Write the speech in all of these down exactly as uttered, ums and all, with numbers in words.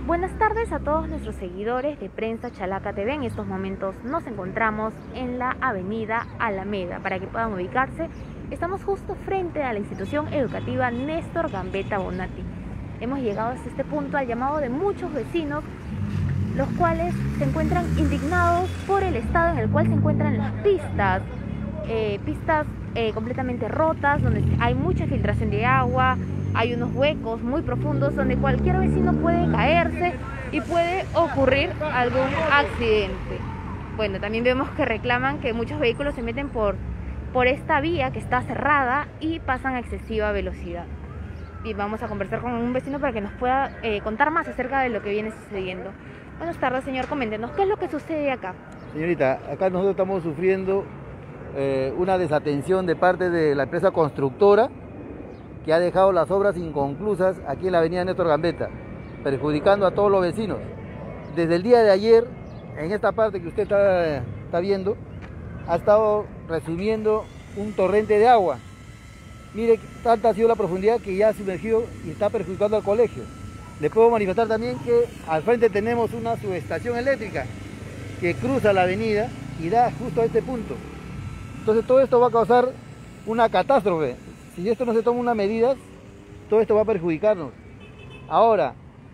Buenas tardes a todos nuestros seguidores de Prensa Chalaca T V. En estos momentos nos encontramos en la avenida Alameda. Para que puedan ubicarse, estamos justo frente a la institución educativa Néstor Gambetta Bonatti. Hemos llegado hasta este punto al llamado de muchos vecinos, los cuales se encuentran indignados por el estado en el cual se encuentran las pistas. Eh, pistas eh, completamente rotas, donde hay mucha filtración de agua. Hay unos huecos muy profundos donde cualquier vecino puede caerse y puede ocurrir algún accidente. Bueno, también vemos que reclaman que muchos vehículos se meten por, por esta vía que está cerrada y pasan a excesiva velocidad. Y vamos a conversar con un vecino para que nos pueda eh, contar más acerca de lo que viene sucediendo. Buenas tardes, señor, coméntenos, ¿qué es lo que sucede acá? Señorita, acá nosotros estamos sufriendo eh, una desatención de parte de la empresa constructora, que ha dejado las obras inconclusas aquí en la avenida Néstor Gambetta, perjudicando a todos los vecinos. Desde el día de ayer, en esta parte que usted está, está viendo, ha estado recibiendo un torrente de agua. Mire, tanta ha sido la profundidad que ya ha sumergido y está perjudicando al colegio. Le puedo manifestar también que al frente tenemos una subestación eléctrica que cruza la avenida y da justo a este punto. Entonces todo esto va a causar una catástrofe. Si esto no se toma unas medidas, todo esto va a perjudicarnos. Ahora,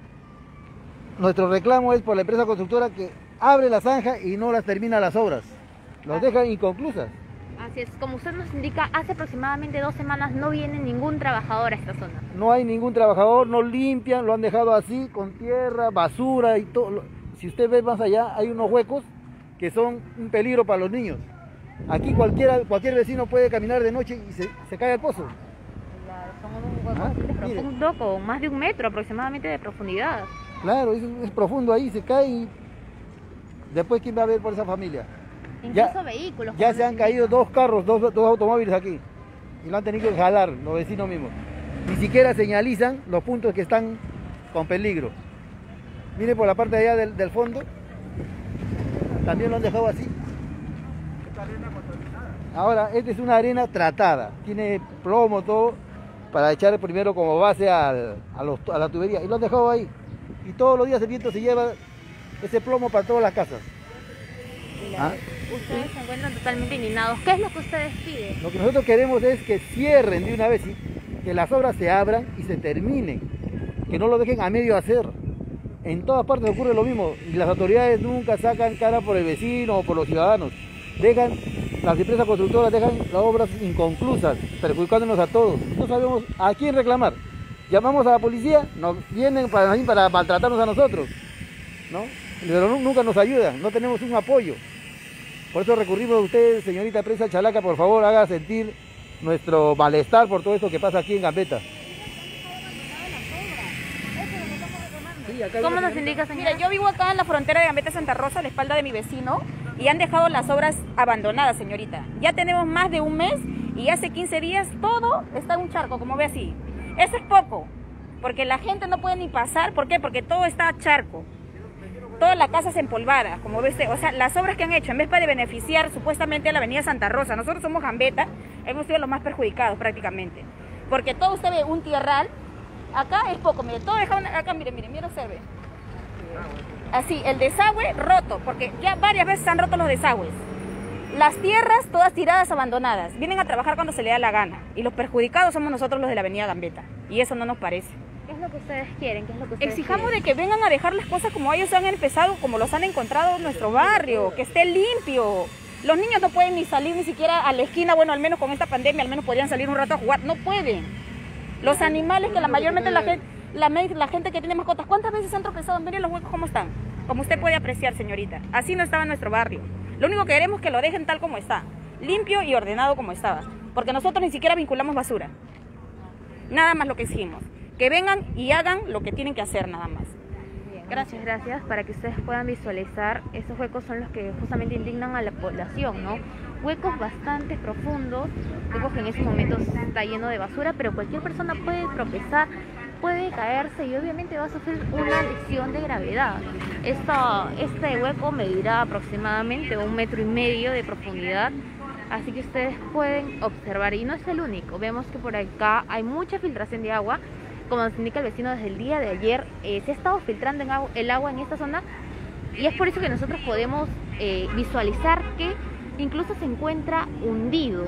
nuestro reclamo es por la empresa constructora que abre la zanja y no las termina las obras. Los deja inconclusas. Así es, como usted nos indica, hace aproximadamente dos semanas no viene ningún trabajador a esta zona. No hay ningún trabajador, no limpian, lo han dejado así, con tierra, basura y todo. Si usted ve más allá, hay unos huecos que son un peligro para los niños. Aquí cualquiera, cualquier vecino puede caminar de noche y se, se cae al pozo. Claro, son unos huecos Ah, profundos con más de un metro aproximadamente de profundidad. Claro, es, es profundo ahí, se cae y después ¿quién va a ver por esa familia? Incluso Ya, vehículos. ya como se han nos caído indican. dos carros, dos, dos automóviles aquí y lo han tenido que jalar los vecinos mismos. Ni siquiera señalizan los puntos que están con peligro. Mire por la parte de allá del, del fondo, también lo han dejado así. Ahora, esta es una arena tratada, tiene plomo, todo, para echar primero como base al, a, los, a la tubería, y lo han dejado ahí. Y todos los días el viento se lleva ese plomo para todas las casas. Claro. ¿Ah? Ustedes se encuentran totalmente indignados. ¿Qué es lo que ustedes piden? Lo que nosotros queremos es que cierren de una vez, y que las obras se abran y se terminen, que no lo dejen a medio hacer. En todas partes ocurre lo mismo, y las autoridades nunca sacan cara por el vecino o por los ciudadanos. Dejan, las empresas constructoras dejan las obras inconclusas, perjudicándonos a todos. No sabemos a quién reclamar. Llamamos a la policía, nos vienen para, para maltratarnos a nosotros, ¿no? Pero nunca nos ayudan, no tenemos un apoyo. Por eso recurrimos a usted, señorita Prensa Chalaca, por favor, haga sentir nuestro malestar por todo esto que pasa aquí en Gambetta. Sí, ¿cómo nos indica, señora? Mira, yo vivo acá en la frontera de Gambetta Santa Rosa, a la espalda de mi vecino, y han dejado las obras abandonadas, señorita. Ya tenemos más de un mes y hace quince días todo está en un charco, como ve así. Eso es poco, porque la gente no puede ni pasar. ¿Por qué? Porque todo está charco. Toda la casa es empolvada, como ves. O sea, las obras que han hecho, en vez de beneficiar supuestamente a la avenida Santa Rosa, nosotros somos Gambetta, hemos sido los más perjudicados prácticamente. Porque todo usted ve un tierral, acá es poco, mire, todo dejado acá, mire, mire, mire, observe. Así, el desagüe roto, porque ya varias veces han roto los desagües. Las tierras todas tiradas, abandonadas. Vienen a trabajar cuando se le da la gana. Y los perjudicados somos nosotros los de la avenida Gambetta. Y eso no nos parece. ¿Qué es lo que ustedes quieren? ¿Qué es lo que ustedes Exijamos quieren? de que vengan a dejar las cosas como ellos han empezado, como los han encontrado en nuestro barrio, que esté limpio. Los niños no pueden ni salir ni siquiera a la esquina, bueno, al menos con esta pandemia, al menos podían salir un rato a jugar. No pueden. Los animales que la mayormente la gente... La, la gente que tiene mascotas, ¿cuántas veces han tropezado? Miren los huecos cómo están. Como usted puede apreciar, señorita. Así no estaba en nuestro barrio. Lo único que queremos es que lo dejen tal como está. Limpio y ordenado como estaba. Porque nosotros ni siquiera vinculamos basura. Nada más lo que hicimos. Que vengan y hagan lo que tienen que hacer, nada más. Bien, gracias, gracias. Para que ustedes puedan visualizar, esos huecos son los que justamente indignan a la población, ¿no? Huecos bastante profundos, huecos que en ese momento está lleno de basura, pero cualquier persona puede tropezar, puede caerse y obviamente va a sufrir una lesión de gravedad. Esto, este hueco medirá aproximadamente un metro y medio de profundidad, así que ustedes pueden observar, y no es el único. Vemos que por acá hay mucha filtración de agua, Como nos indica el vecino, desde el día de ayer eh, se ha estado filtrando en agua, el agua en esta zona, y es por eso que nosotros podemos eh, visualizar que incluso se encuentra hundido.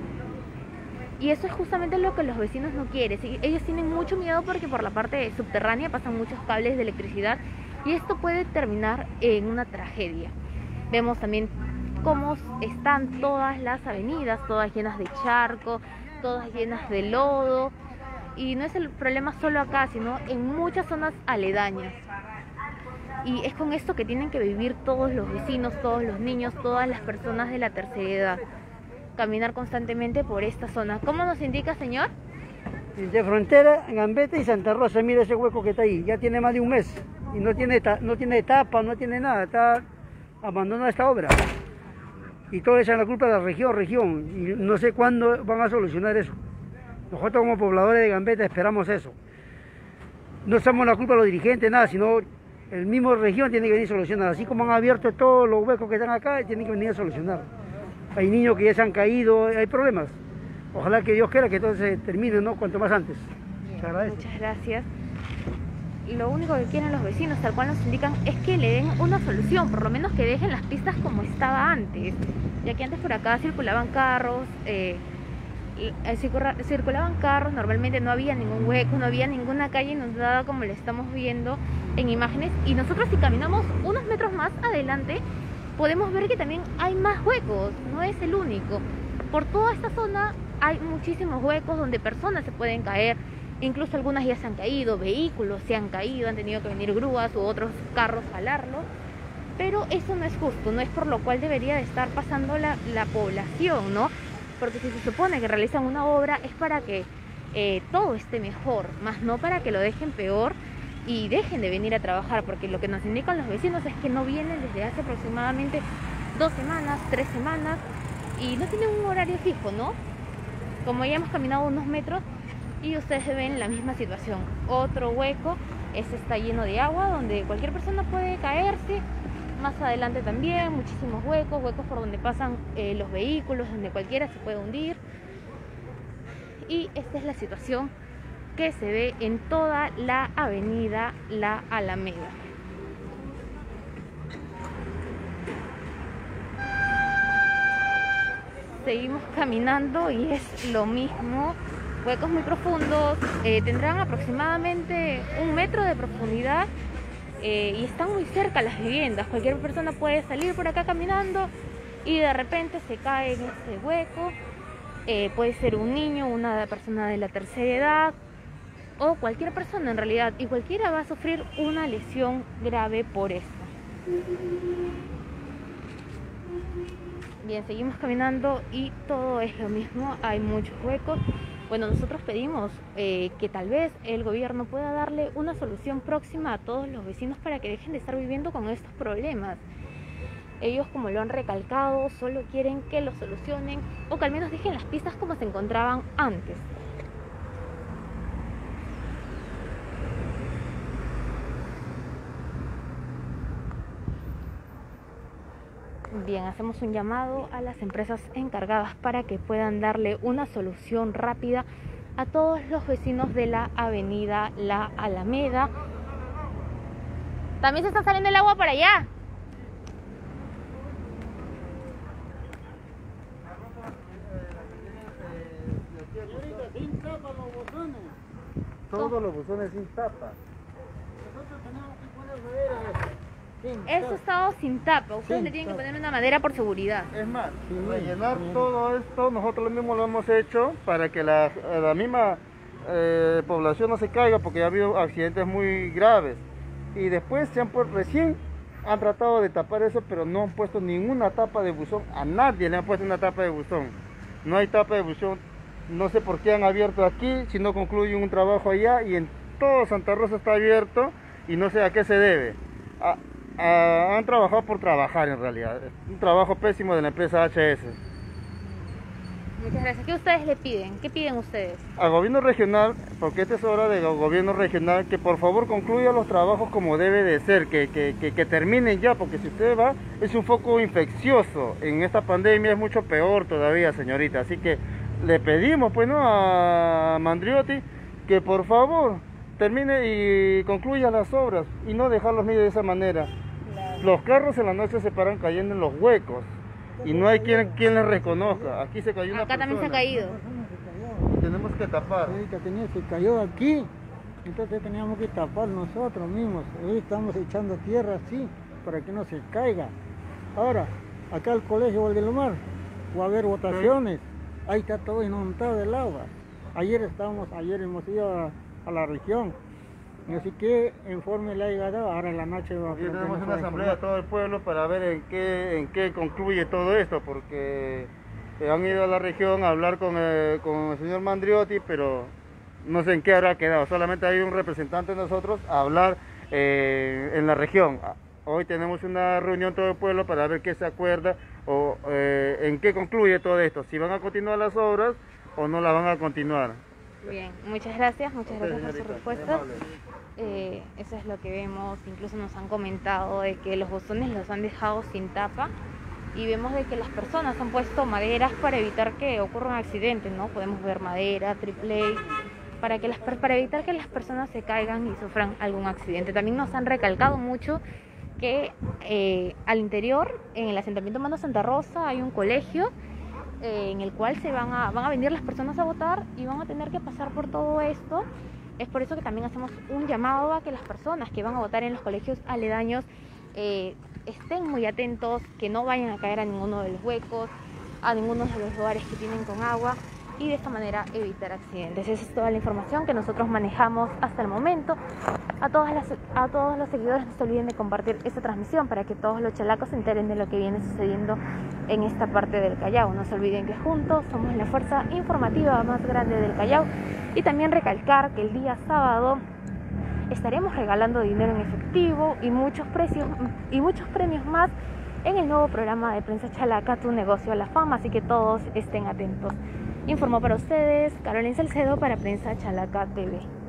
Y eso es justamente lo que los vecinos no quieren. Ellos tienen mucho miedo porque por la parte subterránea pasan muchos cables de electricidad y esto puede terminar en una tragedia. Vemos también cómo están todas las avenidas, todas llenas de charco, todas llenas de lodo. Y no es el problema solo acá, sino en muchas zonas aledañas. Y es con esto que tienen que vivir todos los vecinos, todos los niños, todas las personas de la tercera edad. Caminar constantemente por esta zona. ¿Cómo nos indica, señor? De frontera, Gambetta y Santa Rosa, mira ese hueco que está ahí, ya tiene más de un mes y no tiene, no tiene tapa, no tiene nada, está abandonada esta obra. Y todo eso es la culpa de la región, región, y no sé cuándo van a solucionar eso. Nosotros como pobladores de Gambetta esperamos eso. No somos la culpa de los dirigentes, nada, sino el mismo región tiene que venir a solucionar. Así como han abierto todos los huecos que están acá, tienen que venir a solucionar. Hay niños que ya se han caído, hay problemas. Ojalá que Dios quiera que todo se termine, ¿no? Cuanto más antes. Bien, muchas gracias. Lo único que quieren los vecinos, tal cual nos indican, es que le den una solución, por lo menos que dejen las pistas como estaba antes. Ya que antes por acá circulaban carros, eh, circulaban carros, normalmente no había ningún hueco, no había ninguna calle inundada como le estamos viendo en imágenes. Y nosotros, si caminamos unos metros más adelante, podemos ver que también hay más huecos, no es el único. Por toda esta zona hay muchísimos huecos donde personas se pueden caer, incluso algunas ya se han caído, vehículos se han caído, han tenido que venir grúas u otros carros a jalarlo, pero eso no es justo, no es por lo cual debería de estar pasando la, la población, ¿no? Porque si se supone que realizan una obra es para que eh, todo esté mejor, más no para que lo dejen peor y dejen de venir a trabajar, porque lo que nos indican los vecinos es que no vienen desde hace aproximadamente dos semanas, tres semanas y no tienen un horario fijo, ¿no? Como ya hemos caminado unos metros y ustedes ven la misma situación, otro hueco, este está lleno de agua donde cualquier persona puede caerse. Más adelante también muchísimos huecos, huecos por donde pasan eh, los vehículos, donde cualquiera se puede hundir. Y esta es la situación que se ve en toda la avenida La Alameda. Seguimos caminando y es lo mismo, huecos muy profundos, eh, tendrán aproximadamente un metro de profundidad eh, y están muy cerca las viviendas. Cualquier persona puede salir por acá caminando y de repente se cae en ese hueco. Eh, puede ser un niño, una persona de la tercera edad o cualquier persona en realidad, y cualquiera va a sufrir una lesión grave por esto. Bien, seguimos caminando y todo es lo mismo, hay muchos huecos. Bueno, nosotros pedimos eh, que tal vez el gobierno pueda darle una solución próxima a todos los vecinos para que dejen de estar viviendo con estos problemas. Ellos, como lo han recalcado, solo quieren que lo solucionen o que al menos dejen las pistas como se encontraban antes. Bien, hacemos un llamado a las empresas encargadas para que puedan darle una solución rápida a todos los vecinos de la avenida La Alameda. También se está saliendo el agua para allá. Todos los buzones sin tapa. Eso estado sin tapa. Ustedes Sin le tienen tapa. que poner una madera por seguridad. Es más, rellenar todo esto, nosotros mismos lo hemos hecho para que la, la misma eh, población no se caiga, porque ha habido accidentes muy graves. Y después se han puesto, recién han tratado de tapar eso, pero no han puesto ninguna tapa de buzón. A nadie le han puesto una tapa de buzón. No hay tapa de buzón. No sé por qué han abierto aquí, si no concluyen un trabajo allá, y en todo Santa Rosa está abierto y no sé a qué se debe. A, a, han trabajado por trabajar en realidad. Un trabajo pésimo de la empresa H S. Muchas gracias. ¿Qué ustedes le piden? ¿Qué piden ustedes? Al gobierno regional, porque esta es hora del gobierno regional, que por favor concluya los trabajos como debe de ser, que, que, que, que terminen ya, porque si usted va, es un foco infeccioso. En esta pandemia es mucho peor todavía, señorita. Así que le pedimos, pues, ¿no?, a Mandriotti que por favor termine y concluya las obras y no dejarlos medio de esa manera. Los carros en la noche se paran cayendo en los huecos y no hay quien, quien les reconozca. Aquí se cayó una Acá también se ha persona. caído. Y tenemos que tapar. Sí, que tenía, se cayó aquí, entonces teníamos que tapar nosotros mismos. Hoy estamos echando tierra así para que no se caiga. Ahora, acá al colegio Valdelomar va a haber votaciones, ahí está todo inundado del agua. Ayer estábamos, ayer hemos ido a, a la región, y así que informe le ha llegado, ahora en la noche va a Aquí tenemos una asamblea de todo el pueblo para ver en qué, en qué concluye todo esto, porque eh, han ido a la región a hablar con, eh, con el señor Mandriotti, pero no sé en qué habrá quedado. Solamente hay un representante de nosotros a hablar eh, en la región. Hoy tenemos una reunión todo el pueblo para ver qué se acuerda o eh, en qué concluye todo esto, si van a continuar las obras o no las van a continuar. Bien, muchas gracias, muchas gracias por su Señorita, respuesta. amable. Eh, eso es lo que vemos, incluso nos han comentado de que los bozones los han dejado sin tapa y vemos de que las personas han puesto maderas para evitar que ocurra un accidente, ¿no? Podemos ver madera, triple A, para, que las, para evitar que las personas se caigan y sufran algún accidente. También nos han recalcado mucho que eh, al interior, en el asentamiento Mando Santa Rosa, hay un colegio eh, en el cual se van a, van a venir las personas a votar y van a tener que pasar por todo esto. Es por eso que también hacemos un llamado a que las personas que van a votar en los colegios aledaños eh, estén muy atentos, que no vayan a caer a ninguno de los huecos, a ninguno de los lugares que tienen con agua, y de esta manera evitar accidentes. Esa es toda la información que nosotros manejamos hasta el momento. A, todas las, a todos los seguidores no se olviden de compartir esta transmisión para que todos los chalacos se enteren de lo que viene sucediendo en esta parte del Callao. No se olviden que juntos somos la fuerza informativa más grande del Callao. Y también recalcar que el día sábado estaremos regalando dinero en efectivo y muchos precios y muchos premios más en el nuevo programa de Prensa Chalaca, Tu Negocio a la Fama, así que todos estén atentos. Informó para ustedes Carolina Salcedo para Prensa Chalaca T V.